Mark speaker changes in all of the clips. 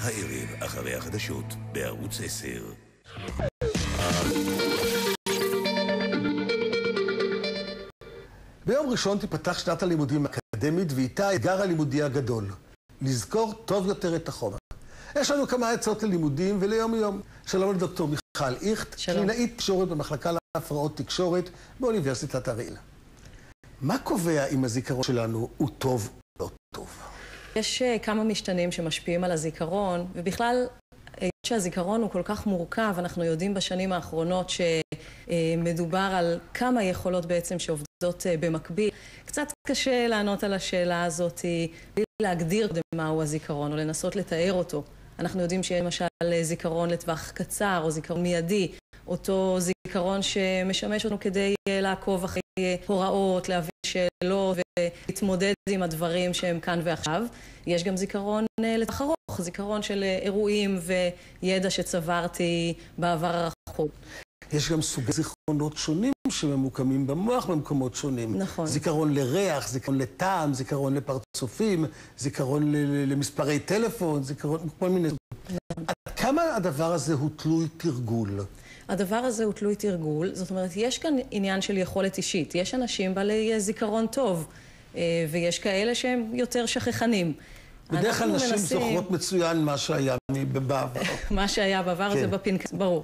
Speaker 1: הערב אחרי החדשות בערוץ 10.
Speaker 2: ביום ראשון תיפתח שנת הלימודים האקדמית ואיתה האתגר הלימודי הגדול, לזכור טוב יותר את החומר. יש לנו כמה עצות ללימודים וליום יום. שלום לדוקטור מיכל איכט, קלינאית תקשורת במחלקה להפרעות תקשורת באוניברסיטת אריאל. מה קובע אם הזיכרון שלנו הוא טוב או לא טוב?
Speaker 3: יש כמה משתנים שמשפיעים על הזיכרון, ובכלל שהזיכרון הוא כל כך מורכב, אנחנו יודעים בשנים האחרונות שמדובר על כמה יכולות בעצם שעובדות במקביל. קצת קשה לענות על השאלה הזאת, בלי להגדיר מהו הזיכרון או לנסות לתאר אותו. אנחנו יודעים שיש למשל זיכרון לטווח קצר או זיכרון מיידי, אותו זיכרון שמשמש אותנו כדי לעקוב אחרי הוראות, להבין שאלות ולהתמודד עם הדברים שהם כאן ועכשיו. יש גם זיכרון לטווח ארוך, זיכרון של אירועים וידע שצברתי בעבר הרחוק.
Speaker 2: יש גם סוגי זיכרונות שונים שממוקמים במוח במקומות שונים.
Speaker 3: נכון.
Speaker 2: זיכרון לריח, זיכרון לטעם, זיכרון לפרצופים, זיכרון למספרי טלפון, זיכרון כל מיני. עד כמה הדבר הזה הוא תלוי תרגול?
Speaker 3: הדבר הזה הוא תלוי תרגול, זאת אומרת, יש כאן עניין של יכולת אישית. יש אנשים בעלי זיכרון טוב, ויש כאלה שהם יותר שכחנים.
Speaker 2: בדרך כלל נשים זוכרות מצוין מה שהיה בעבר.
Speaker 3: מה שהיה בעבר זה בפנקס, ברור.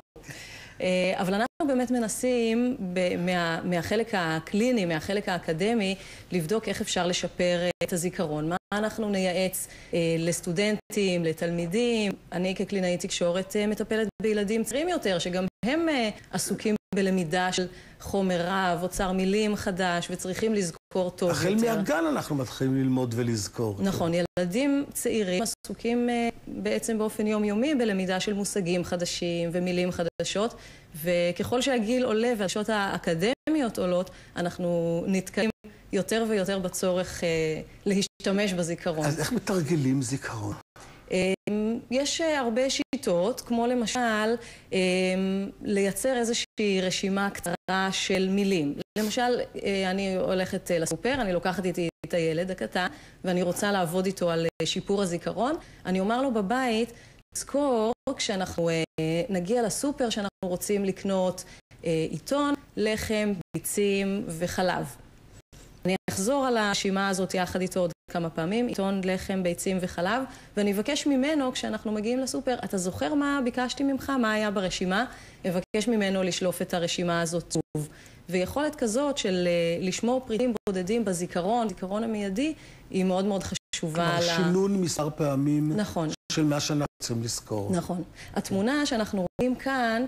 Speaker 3: אבל אנחנו באמת מנסים מהחלק הקליני, מהחלק האקדמי, לבדוק איך אפשר לשפר את הזיכרון. מה אנחנו נייעץ לסטודנטים, לתלמידים. אני כקלינאית תקשורת מטפלת בילדים צעירים יותר, שגם הם עסוקים בלמידה של חומר רב, אוצר מילים חדש, וצריכים לזכור טוב יותר.
Speaker 2: החל מהגן אנחנו מתחילים ללמוד ולזכור.
Speaker 3: נכון, ילדים צעירים עסוקים בעצם באופן יומיומי בלמידה של מושגים חדשים ומילים חדשות, וככל שהגיל עולה והשעות האקדמיות עולות, אנחנו נתקעים יותר ויותר בצורך להשתמש בזיכרון.
Speaker 2: אז איך מתרגלים זיכרון?
Speaker 3: יש הרבה שיטות, כמו למשל לייצר איזושהי רשימה קצרה של מילים. למשל, אני הולכת לסופר, אני לוקחת איתי את הילד הקטן, ואני רוצה לעבוד איתו על שיפור הזיכרון. אני אומר לו בבית, זכור כשאנחנו נגיע לסופר שאנחנו רוצים לקנות עיתון, לחם, ביצים וחלב. אני אחזור על הרשימה הזאת יחד איתו עוד כמה פעמים, עיתון, לחם, ביצים וחלב, ואני אבקש ממנו, כשאנחנו מגיעים לסופר, אתה זוכר מה ביקשתי ממך, מה היה ברשימה? אבקש ממנו לשלוף את הרשימה הזאת שוב. ויכולת כזאת של לשמור פריטים בודדים בזיכרון, זיכרון המיידי, היא מאוד מאוד חשובה.
Speaker 2: כלומר, שינון מספר פעמים
Speaker 3: נכון.
Speaker 2: של מה שאנחנו רוצים לזכור.
Speaker 3: נכון. התמונה שאנחנו רואים כאן,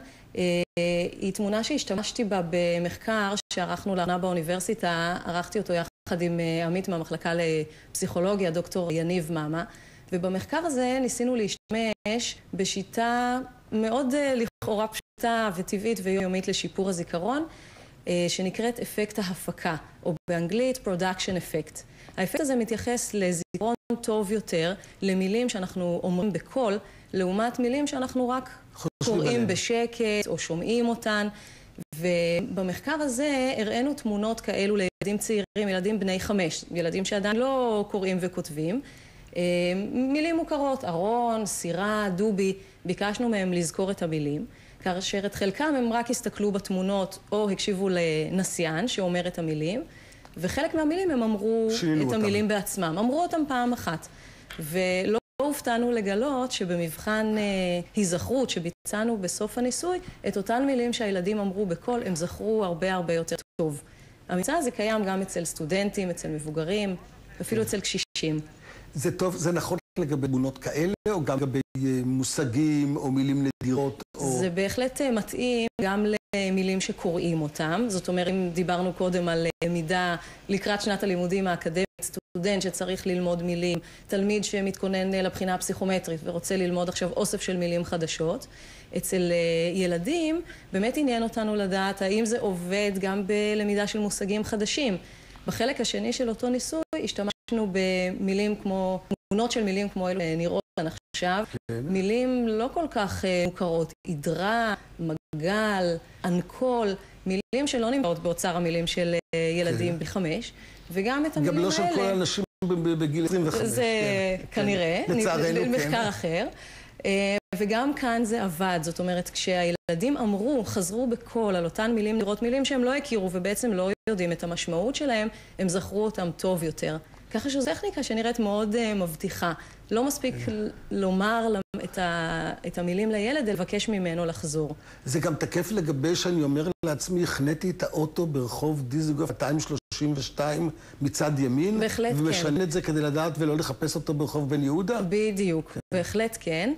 Speaker 3: היא תמונה שהשתמשתי בה במחקר שערכנו לאחרונה באוניברסיטה, ערכתי אותו יחד עם עמית מהמחלקה לפסיכולוגיה, דוקטור יניב מאמה, ובמחקר הזה ניסינו להשתמש בשיטה מאוד לכאורה פשוטה וטבעית ויומית לשיפור הזיכרון, שנקראת אפקט ההפקה, או באנגלית production effect. האפקט הזה מתייחס לזיכרון טוב יותר, למילים שאנחנו אומרים בקול, לעומת מילים שאנחנו רק קוראים בשקט או שומעים אותן. ובמחקר הזה הראינו תמונות כאלו לילדים צעירים, ילדים בני 5, ילדים שעדיין לא קוראים וכותבים. מילים מוכרות, ארון, סירה, דובי, ביקשנו מהם לזכור את המילים, כאשר את חלקם הם רק הסתכלו בתמונות או הקשיבו לנסיין שאומר את המילים, וחלק מהמילים הם אמרו את המילים בעצמם, אמרו אותם פעם אחת. ולא הופתענו לגלות שבמבחן היזכרות שביצענו בסוף הניסוי, את אותן מילים שהילדים אמרו בקול, הם זכרו הרבה יותר טוב. הממצא הזה קיים גם אצל סטודנטים, אצל מבוגרים, אפילו אצל קשישים.
Speaker 2: זה טוב, זה נכון לגבי תמונות כאלה, או גם לגבי מושגים או מילים נדירות?
Speaker 3: זה בהחלט מתאים גם למילים שקוראים אותם. זאת אומרת, אם דיברנו קודם על מידה לקראת שנת הלימודים האקדמית, סטודנט שצריך ללמוד מילים, תלמיד שמתכונן לבחינה הפסיכומטרית ורוצה ללמוד עכשיו אוסף של מילים חדשות. אצל ילדים באמת עניין אותנו לדעת האם זה עובד גם בלמידה של מושגים חדשים. בחלק השני של אותו ניסוי השתמשנו במילים כמו, תמונות של מילים כמו אלו נראות כאן עכשיו, מילים לא כל כך מוכרות, עדרה, מגל, אנקול, מילים שלא נמצאות באוצר המילים של ילדים בחמש, וגם את המילים האלה.
Speaker 2: גם לא של כל האנשים בגיל 25.
Speaker 3: זה כנראה,
Speaker 2: לצערנו,
Speaker 3: מחקר אחר. וגם כאן זה עבד, זאת אומרת, כשהילדים אמרו, חזרו בקול על אותן מילים, לראות מילים שהם לא הכירו ובעצם לא יודעים את המשמעות שלהם, הם זכרו אותם טוב יותר. ככה שזו טכניקה שנראית מאוד מבטיחה. לא מספיק לומר את המילים לילד, לבקש ממנו לחזור.
Speaker 2: זה גם תקף לגבי שאני אומר לעצמי, הכנתי את האוטו ברחוב דיזנגוף 232 מצד ימין,
Speaker 3: בהחלט כן.
Speaker 2: ומשנה את זה כדי לדעת ולא לחפש אותו ברחוב בן יהודה?
Speaker 3: בדיוק, בהחלט כן.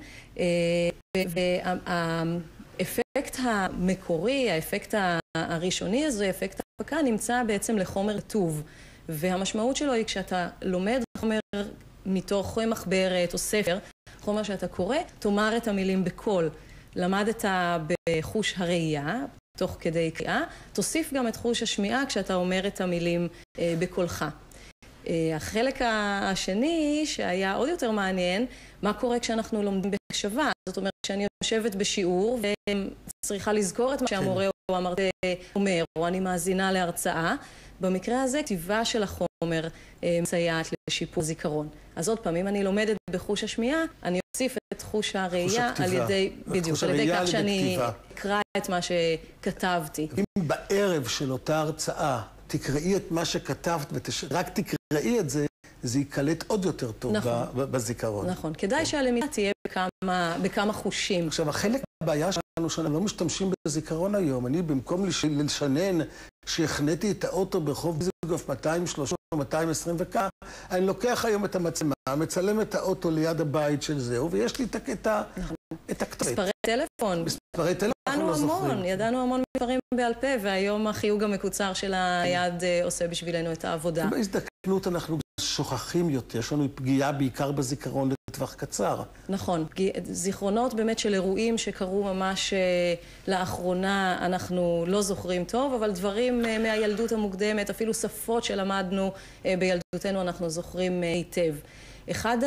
Speaker 3: והאפקט המקורי, האפקט הראשוני הזה, אפקט ההפקה, נמצא בעצם לחומר כתוב. והמשמעות שלו היא כשאתה לומד חומר מתוך מחברת או ספר, חומר שאתה קורא, תאמר את המילים בקול. למדת בחוש הראייה, תוך כדי קריאה, תוסיף גם את חוש השמיעה כשאתה אומר את המילים בקולך. החלק השני, שהיה עוד יותר מעניין, מה קורה כשאנחנו לומדים בהקשבה. זאת אומרת, כשאני יושבת בשיעור וצריכה לזכור את מה שהמורה או המרצה אומר, או אני מאזינה להרצאה, במקרה הזה, כתיבה של החומר מסייעת לשיפור זיכרון. אז עוד פעם, אם אני לומדת בחוש השמיעה, אני אוסיף את חוש הראייה על ידי, בדיוק, על ידי כך שאני אקרא את מה שכתבתי.
Speaker 2: אם בערב של אותה הרצאה תקראי את מה שכתבת ורק תקראי את זה, זה ייקלט עוד יותר טוב בזיכרון.
Speaker 3: נכון, כדאי שהלמידה תהיה בכמה חושים.
Speaker 2: עכשיו, החלק מהבעיה שלנו שאנחנו לא משתמשים בזיכרון היום. אני במקום לשנן שהכנתי את האוטו ברחוב דיזנגוף 230 או 220 וכך, אני לוקח היום את המצלמה, מצלם את האוטו ליד הבית של זהו, ויש לי את הכתובת.
Speaker 3: מספרי טלפון.
Speaker 2: מספרי טלפון אנחנו לא זוכרים.
Speaker 3: ידענו המון מספרים בעל פה, והיום החיוג המקוצר של היד עושה בשבילנו את העבודה.
Speaker 2: בהזדקנות אנחנו שוכחים יותר, יש לנו פגיעה בעיקר בזיכרון לטווח קצר.
Speaker 3: נכון, זיכרונות באמת של אירועים שקרו ממש לאחרונה אנחנו לא זוכרים טוב, אבל דברים מהילדות המוקדמת, אפילו שפות שלמדנו בילדותנו אנחנו זוכרים היטב. אחד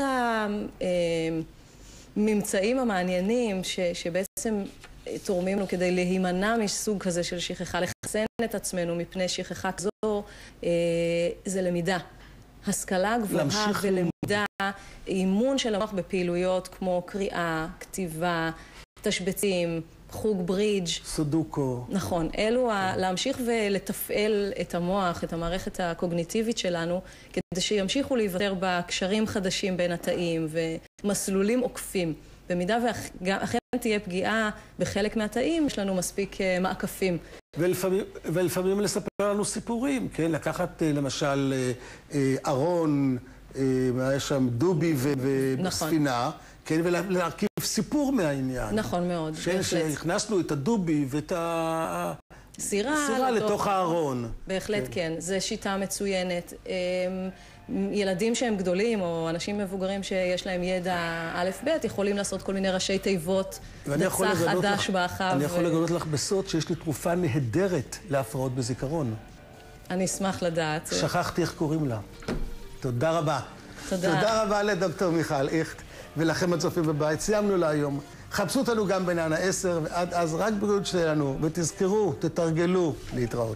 Speaker 3: הממצאים המעניינים שבעצם תורמים לנו כדי להימנע מסוג כזה של שכחה, לחסן את עצמנו מפני שכחה כזו, זה למידה. השכלה גבוהה ולמידה, אימון של המוח בפעילויות כמו קריאה, כתיבה, תשבצים, חוג ברידג',
Speaker 2: סודוקו.
Speaker 3: נכון, אלו להמשיך ולתפעל את המוח, את המערכת הקוגניטיבית שלנו, כדי שימשיכו להיוותר בקשרים חדשים בין התאים ומסלולים עוקפים. במידה ואכן תהיה פגיעה בחלק מהתאים, יש לנו מספיק מעקפים.
Speaker 2: ולפעמים לספר לנו סיפורים, כן? לקחת למשל ארון, היה שם דובי וספינה, כן? ולהרכיב סיפור מהעניין.
Speaker 3: נכון מאוד.
Speaker 2: שהכנסנו את הדובי ואת הסירה לתוך הארון.
Speaker 3: בהחלט כן, זו שיטה מצוינת. ילדים שהם גדולים, או אנשים מבוגרים שיש להם ידע א' ב', יכולים לעשות כל מיני ראשי תיבות, נצח, עדש, באחב.
Speaker 2: אני יכול לגלות לך בסוד שיש לי תרופה נהדרת להפרעות בזיכרון.
Speaker 3: אני אשמח לדעת.
Speaker 2: שכחתי איך קוראים לה. תודה רבה.
Speaker 3: תודה
Speaker 2: רבה לדוקטור מיכל איכט, ולכם הצופים בבית. סיימנו להיום. חפשו אותנו גם בענן 10, ועד אז רק בריאות שלנו, ותזכרו, תתרגלו להתראות.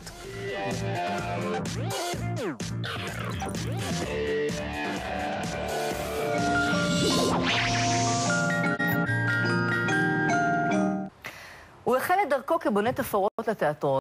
Speaker 4: הוא החל את דרכו כבונה תפאורות לתיאטרון.